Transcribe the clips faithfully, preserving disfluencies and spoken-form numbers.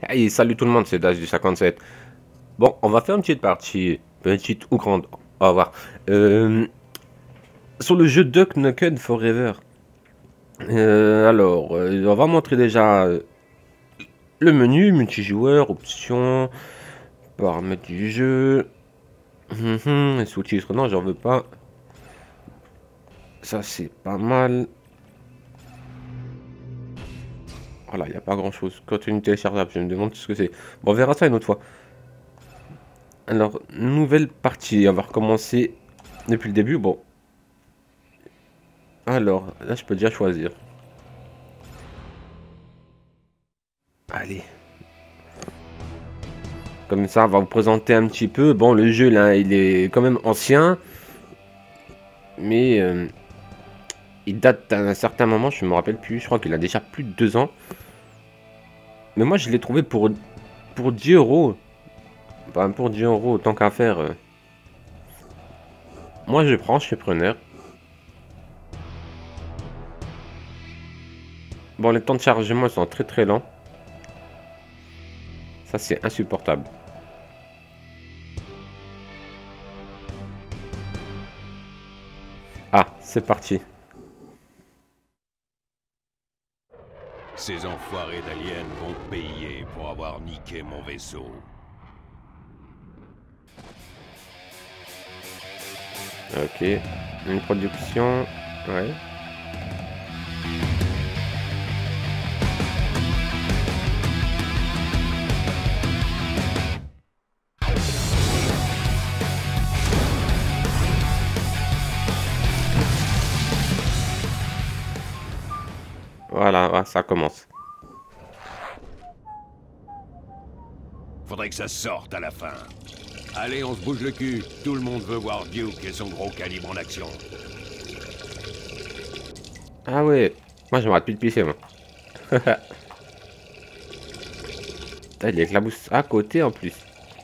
Hey, salut tout le monde, c'est Dash du cinquante-sept. Bon, on va faire une petite partie, petite ou grande, au revoir. Euh, sur le jeu Duck Nukem Forever. Euh, alors, euh, on va montrer déjà euh, le menu, multijoueur, options, paramètres du jeu. Hum, hum, les sous-titres, non, j'en veux pas. Ça, c'est pas mal. Voilà, il n'y a pas grand chose. Contenu téléchargeable, je me demande ce que c'est. Bon, on verra ça une autre fois. Alors, nouvelle partie. On va recommencer depuis le début. Bon, alors, là, je peux déjà choisir. Allez. Comme ça, on va vous présenter un petit peu. Bon, le jeu, là, il est quand même ancien. Mais euh, il date d'un certain moment, je me rappelle plus. Je crois qu'il a déjà plus de deux ans. Mais moi, je l'ai trouvé pour, pour dix euros. Enfin, pour dix euros, tant qu'à faire. euh. Moi, je prends, je suis preneur. Bon, les temps de chargement sont très très lents. Ça, c'est insupportable. Ah, c'est parti. Ces enfoirés d'aliens vont payer pour avoir niqué mon vaisseau. Ok. Une production. Ouais. Voilà, ouais, ça commence. Faudrait que ça sorte à la fin. Allez, on se bouge le cul. Tout le monde veut voir Duke et son gros calibre en action. Ah ouais. Moi, je m'arrête plus de pisser, moi. Putain, il éclabousse à côté, en plus.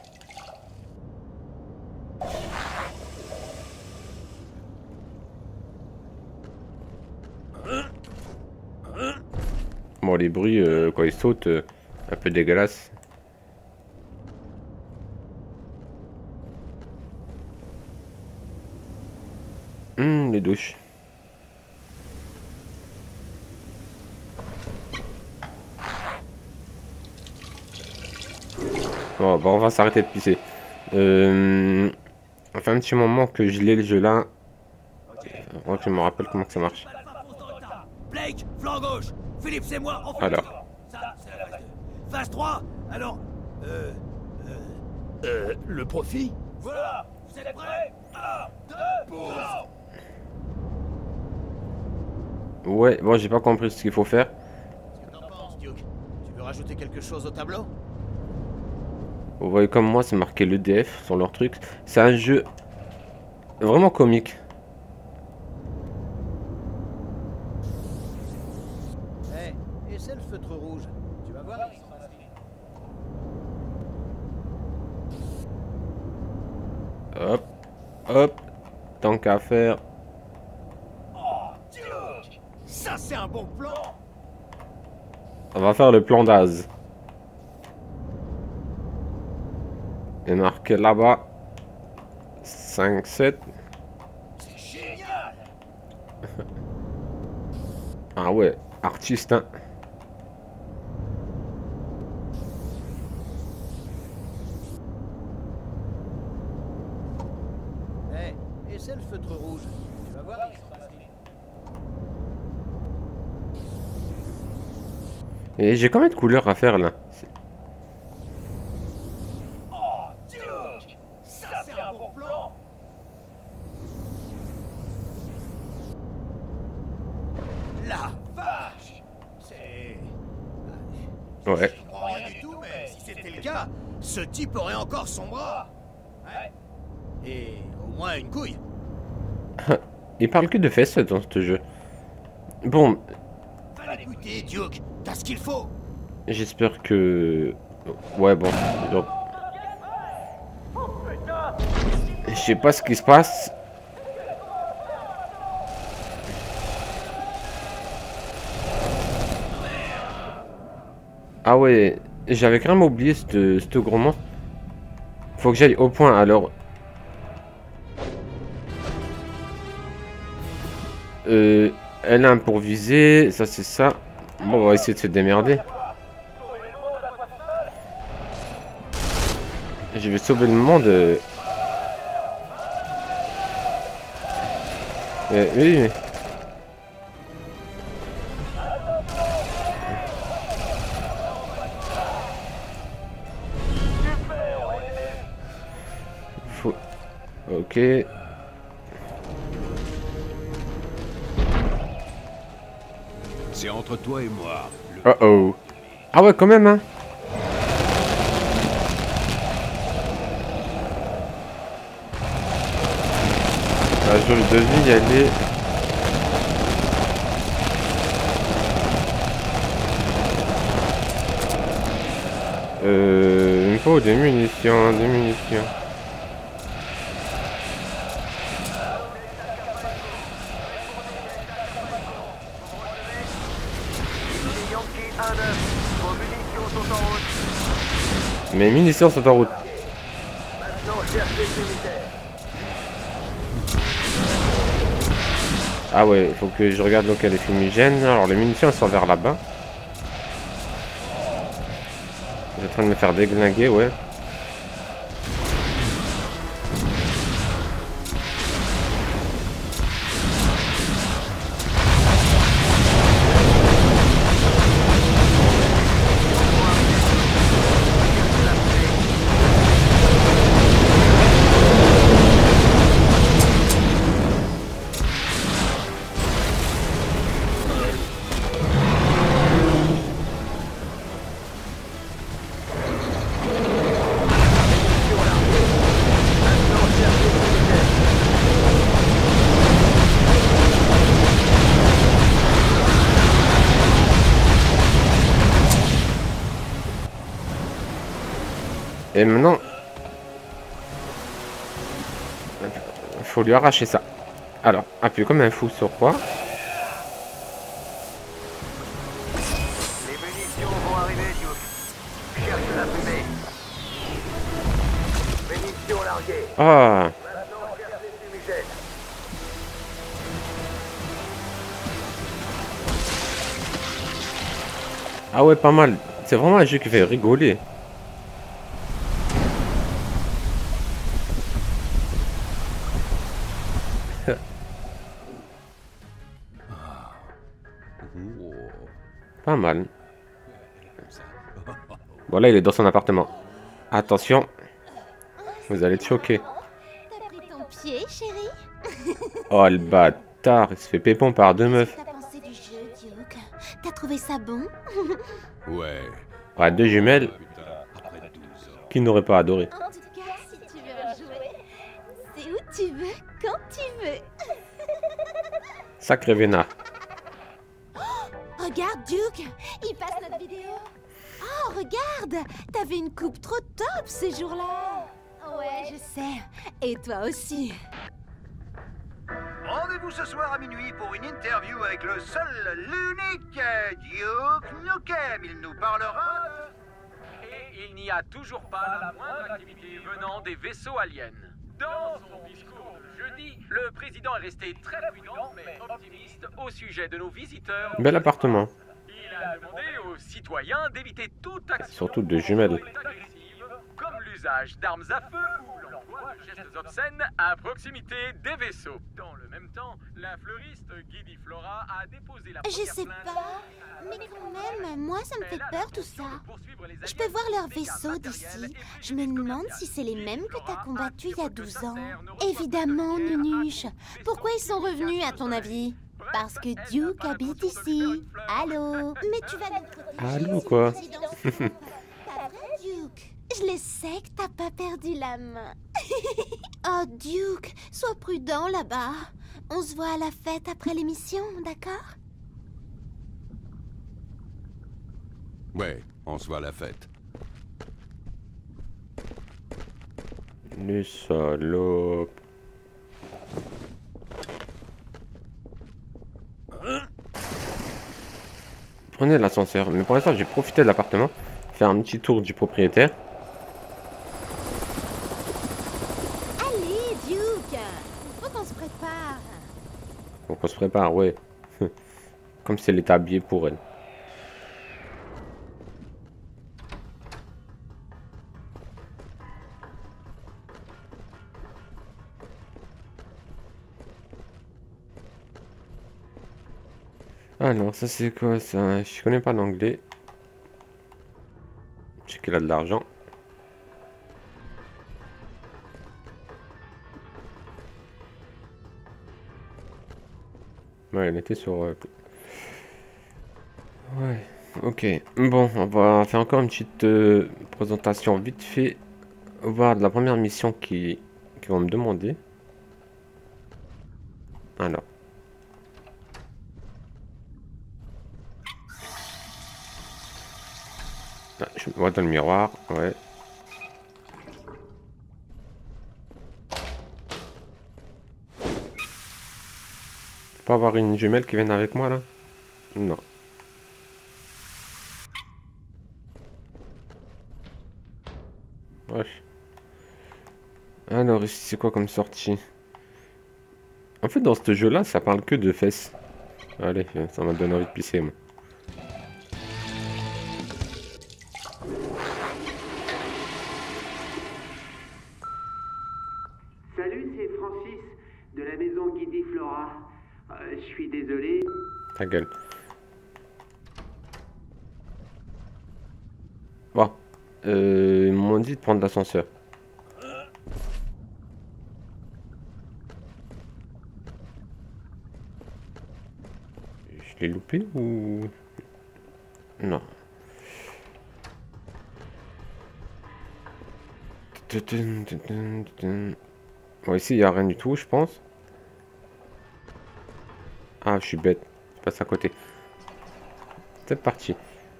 Bon, les bruits, euh, quand ils sautent, euh, un peu dégueulasse. Hum, les douches. Bon, bon, on va s'arrêter de pisser. Euh, ça fait un petit moment que je l'ai le jeu là. Moi, je me rappelle comment que ça marche. Blake, flanc gauche. Philippe, c'est moi. On fait Alors. ça, c'est la phase deux. Phase trois. Alors, euh, euh, Euh, le profit? voilà. Vous êtes prêts? Un, deux, trois. Ouais, bon, j'ai pas compris ce qu'il faut faire. Qu'est-ce que t'en penses, Duke? Tu veux rajouter quelque chose au tableau? Vous voyez comme moi, c'est marqué l'E D F sur leur truc. C'est un jeu vraiment comique. Eh, hey, essaie le feutre rouge. Tu vas voir, ils sont inspirés. Hop, hop. Tant qu'à faire. Oh, Duke! Ça, c'est un bon plan! On va faire le plan d'Az. Et marqué là-bas. cinq, sept. C'est génial! Ah ouais, artiste, hein. Eh, hey, essaie le feutre rouge. Tu vas voir, ils sont inspirés. Et j'ai combien de couleurs à faire là? Oh, Duke! Ça, c'est un bon plan! La vache! C'est... Ouais. Je comprends rien du tout, mais si c'était le cas, ce type aurait encore son bras. Ouais. Et au moins une couille. Il parle que de fesses dans ce jeu. Bon, Va l'écouter, Duke. T'as ce qu'il faut. j'espère que... Ouais, bon. Donc, je sais pas ce qui se passe. Ah ouais, J'avais carrément oublié ce ce gros monstre. Faut que j'aille au point alors. Euh, L un pour viser, ça c'est ça. Bon, on va essayer de se démerder. Je vais sauver le monde. Euh, euh, oui, mais... Faut... Ok. C'est entre toi et moi. Le... Oh oh. Ah ouais, quand même, hein. La jauge de vie, elle est... Euh... Il me faut des munitions, des munitions. Mes munitions sont en route. Ah ouais, il faut que je regarde lequel est fumigène. Alors les munitions elles sont vers là-bas. Je suis en train de me faire déglinguer, ouais. Et maintenant, il faut lui arracher ça. Alors, appuie comme un fou sur quoi? Les munitions vont arriver, Duke. Cherche la fumée. Munitions larguées. Ah, Maintenant, cherche les fumigènes. ah ouais, pas mal. C'est vraiment un jeu qui fait rigoler. Pas mal. Voilà, il est dans son appartement. Attention, vous allez être choqués. T'as pris ton pied, chérie? Oh le bâtard, il se fait pépon par deux meufs. T'as pensé du jeu, Duke? T'as trouvé ça bon? Ouais. Ouais, deux jumelles Putain, après douze ans. qui n'auraient pas adoré. En tout cas, si tu veux jouer, c'est où tu veux, quand tu veux. Sacré vénard. Regarde, Duke, il passe notre vidéo. Oh, regarde, t'avais une coupe trop top ces jours-là. Ouais, je sais. Et toi aussi. Rendez-vous ce soir à minuit pour une interview avec le seul, l'unique Duke Nukem. Il nous parlera de... Et il n'y a toujours pas la moindre activité venant des vaisseaux aliens. Dans son discours de jeudi, le président est resté très prudent mais optimiste au sujet de nos visiteurs. Bel appartement. Il a demandé aux citoyens d'éviter toute action Surtout de jumelles. agressive, comme l'usage d'armes à feu ou l'emploi de gestes obscènes à proximité des vaisseaux. Dans le même temps, la fleuriste Guidi Flora a déposé la Je première sais plainte pas, mais quand même, moi ça me fait peur tout ça. Je peux voir leurs vaisseaux d'ici. Je me demande si c'est les mêmes que t'as combattus il y a douze ans. Évidemment, Nunuche. Pourquoi ils sont revenus à ton avis? Parce que Duke habite ici. Allô? Mais tu vas nous protéger. Allô, si quoi? le président se trompe. Pas vrai, Duke? Je le sais que t'as pas perdu la main. Oh, Duke, sois prudent là-bas. On se voit à la fête après l'émission, d'accord? Ouais, on se voit à la fête. Les salopes. Prenez l'ascenseur. Mais pour l'instant, j'ai profité de l'appartement. faire un petit tour du propriétaire. Allez, Duke, faut qu'on se prépare. Faut qu'on se prépare, ouais. Comme si elle est habillée pour elle. Alors, ça c'est quoi ça? Je connais pas l'anglais. Je sais qu'elle a de l'argent. Ouais, elle était sur... euh, Ouais, ok. Bon, on va faire encore une petite euh, présentation vite fait. Voir de la première mission qui, qui vont me demander. Alors. Ah, je me vois dans le miroir, ouais. Faut pas avoir une jumelle qui vienne avec moi là? Non. Wesh. Alors ici c'est quoi comme sortie? En fait dans ce jeu là ça parle que de fesses. Allez, ça m'a donné envie de pisser moi. Salut, c'est Francis de la maison Guidi Flora. Euh, je suis désolé. Ta gueule. Bon. Euh, ils m'ont dit de prendre l'ascenseur. Je l'ai loupé ou... Non. Bon, ici, il n'y a rien du tout, je pense. Ah, je suis bête. Je passe à côté. C'est parti.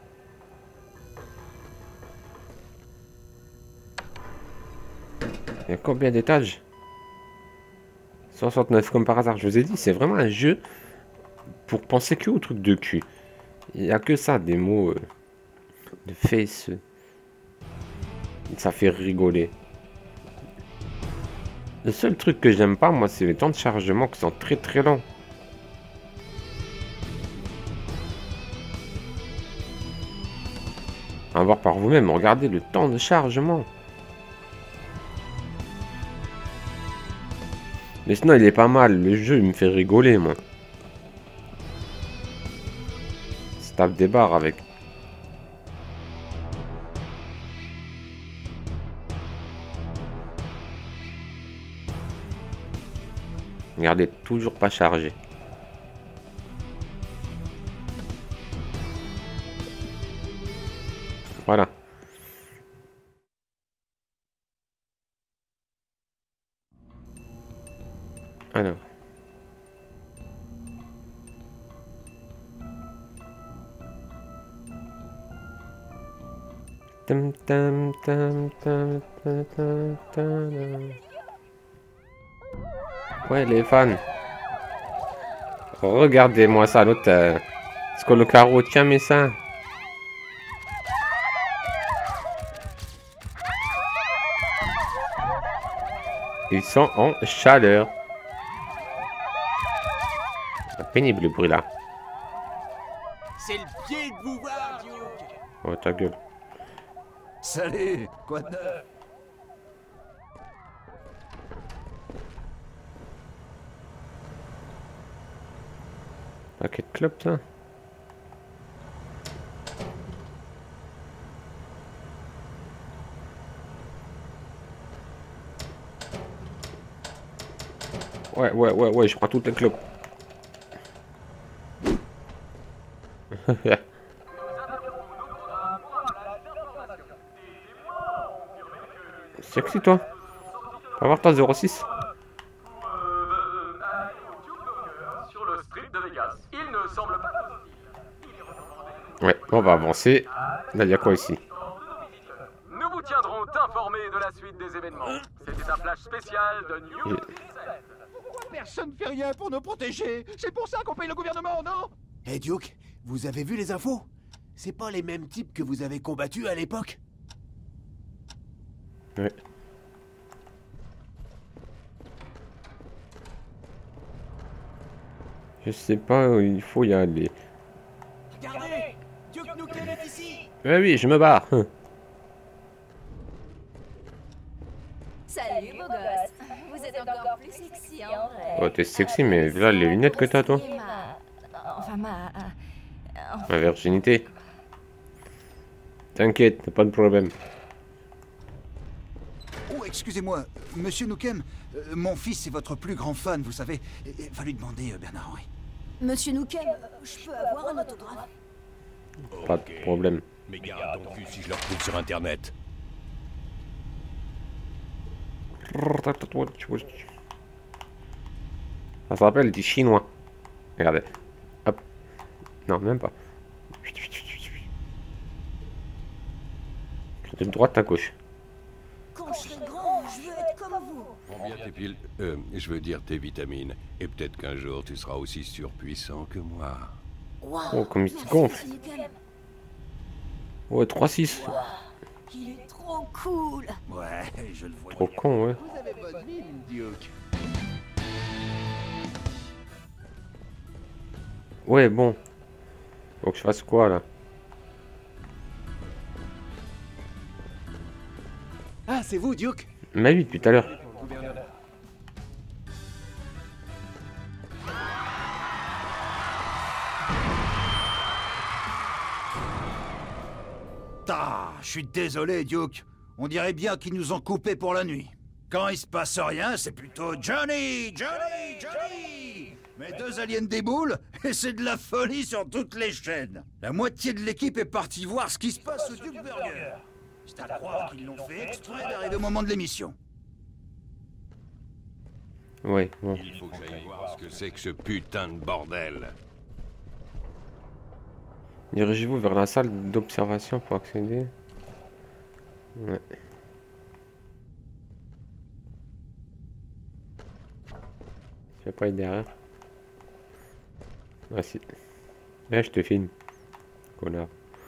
Il y a combien d'étages? soixante-neuf, comme par hasard. Je vous ai dit, c'est vraiment un jeu pour penser que au truc de cul. Il n'y a que ça, des mots euh, de fesses. Ça fait rigoler. Le seul truc que j'aime pas, moi, c'est les temps de chargement qui sont très très longs. À voir par vous-même, regardez le temps de chargement. Mais sinon, il est pas mal. Le jeu, il me fait rigoler, moi. Ça tape des barres avec. Regardez, toujours pas chargé. Voilà. Alors. Tam, tam, tam, tam, tam, tam, tam. Ouais, les fans. Regardez-moi ça, l'autre. Euh, Est-ce que le carreau tient, mais ça? Ils sont en chaleur. C'est pénible le bruit là. C'est le pied de vous voir, Duke. Oh ta gueule. Salut, quoi de neuf? Paquet de clopes ça. Ouais, ouais, ouais, ouais, je prends toutes les clopes. C'est qui toi? Va voir toi zéro six. Sur le strip de Vegas. Il ne semble pas hostile. Ouais, on va avancer. Là, il y a quoi ici? Nous vous tiendrons informés de la suite des événements. C'était un flash spécial de New Et- Pourquoi personne ne fait rien pour nous protéger? C'est pour ça qu'on paye le gouvernement, non? Hey Duke, vous avez vu les infos? C'est pas les mêmes types que vous avez combattus à l'époque? Ouais. Je sais pas où il faut y aller. Regardez! Duke Nukem est ici! Oui, oui, je me barre. Salut, beau gosse. Vous êtes encore plus sexy, en vrai. Oh, t'es sexy, mais là, les lunettes que t'as, toi. Ma... Enfin, ma... Ma virginité. T'inquiète, pas de problème. Oh, excusez-moi, monsieur Nukem, euh, mon fils est votre plus grand fan, vous savez. Et- et va lui demander, euh, Bernard-Henri. Monsieur Nukem, je peux avoir un autographe? Pas de problème. Mais gare à ton cul si je le retrouve sur internet. Ça se rappelle des Chinois. Regardez. Hop. Non, même pas. De droite à gauche. Quand je serai grand, je veux être comme vous. Prends bien tes piles, euh, je veux dire tes vitamines. Et peut-être qu'un jour tu seras aussi surpuissant que moi. Wow, Oh, comme il se merci, gonfle. monsieur Nukem. Ouais, trois six. Il est trop cool. Ouais, je le vois. Trop con, ouais. Vous avez bonne mine, Duke. Ouais, bon. Faut que je fasse quoi, là? Ah, c'est vous, Duke? Mais oui, depuis tout à l'heure. Ah, je suis désolé, Duke. On dirait bien qu'ils nous ont coupés pour la nuit. Quand il se passe rien, c'est plutôt Johnny, Johnny, Johnny. Mais deux aliens déboulent et c'est de la folie sur toutes les chaînes. La moitié de l'équipe est partie voir ce qui se passe au Duke Burger. C'est à croire qu'ils l'ont fait exprès d'arriver au moment de l'émission. Ouais, bon. Il faut que j'aille voir ce que c'est que ce putain de bordel. Dirigez-vous vers la salle d'observation pour accéder. Ouais. Je vais pas être derrière. Ah si. Là, je te filme. Connard.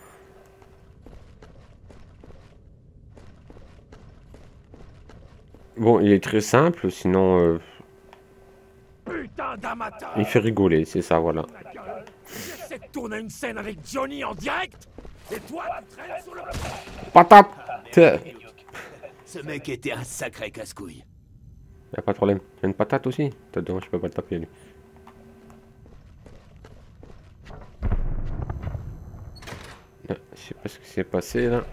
Bon, il est très simple, sinon... Euh, Putain d'amateur! il fait rigoler, c'est ça, voilà. J'essaie de tourner une scène avec Johnny en direct! Et toi, tu traînes sur le... Patate! Ce mec était un sacré casse-couille. Y'a pas de problème. Y'a une patate aussi? Attends, je peux pas le taper, lui. Ah, je sais pas ce qui s'est passé, là.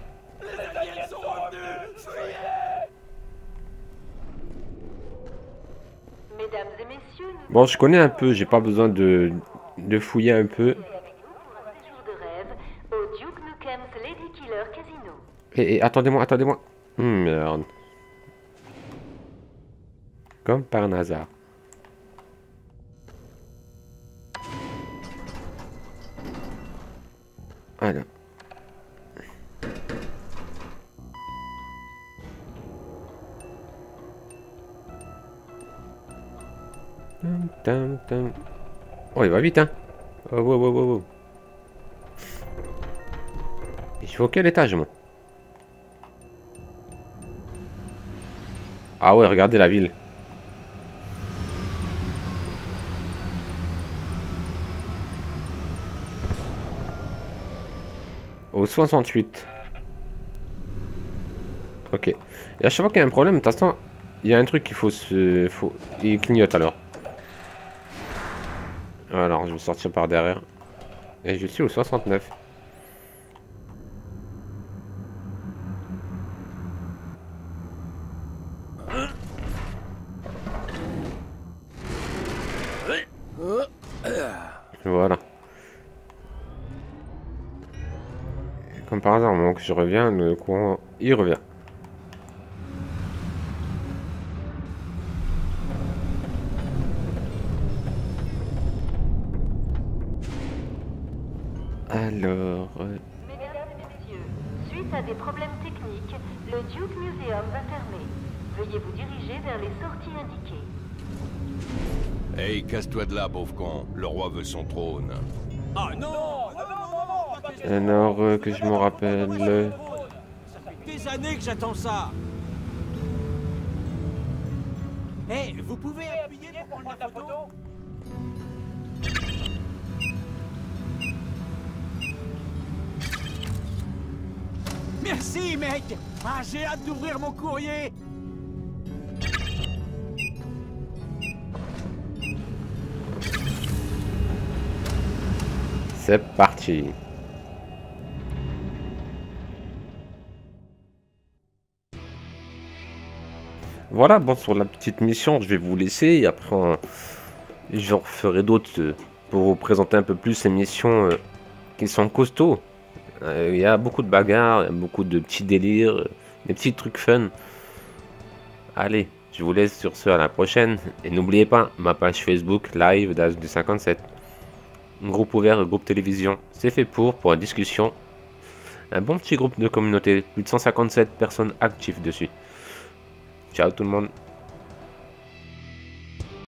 Mesdames et messieurs, nous Bon, je connais un peu, j'ai pas besoin de, de fouiller un peu. sommes avec nous pour un séjour de rêve au Duke Nukem's Lady Killer Casino. Et, et attendez-moi, attendez-moi. Hum, merde. Comme par un hasard. Alors. Tum, tum, tum. Oh, il va vite, hein. Oh, wow, wow, wow, wow. Et je suis au quel étage, moi? Ah ouais, regardez la ville. Au soixante-huit. Ok. Et à chaque fois qu'il y a un problème, de toute façon, il y a un truc qu'il faut se... Faut... Il clignote alors. Alors, je vais sortir par derrière. Et je suis au soixante-neuf. Voilà. Comme par hasard, au moment que je reviens, le courant, il revient. Alors... euh, Mesdames et messieurs, suite à des problèmes techniques, le Duke Museum va fermer. Veuillez vous diriger vers les sorties indiquées. Hey, casse-toi de là, pauvre con. Le roi veut son trône. Ah non! Non, non, non, non, pas Alors euh, que je me rappelle... euh, Ça fait des années que j'attends ça. Eh, vous pouvez appuyer pour prendre la photo? Merci, mec. Ah, j'ai hâte d'ouvrir mon courrier. C'est parti. Voilà, bon, sur la petite mission, je vais vous laisser. Et après, on- j'en ferai d'autres euh, pour vous présenter un peu plus ces missions euh, qui sont costauds. Euh, Il y a beaucoup de bagarres, il y a beaucoup de petits délires, euh, des petits trucs fun. Allez, je vous laisse sur ce, à la prochaine. Et n'oubliez pas, ma page Facebook, live d'As du cinquante-sept. Un groupe ouvert, groupe télévision. C'est fait pour, pour la discussion. Un bon petit groupe de communauté, plus de cent cinquante-sept personnes actives dessus. Ciao tout le monde.